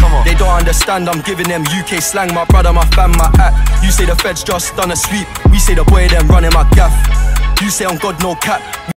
They don't understand, I'm giving them UK slang. My brother, my fam, my act. You say the feds just done a sweep, we say the boy them running my gaff. You say on God no cap.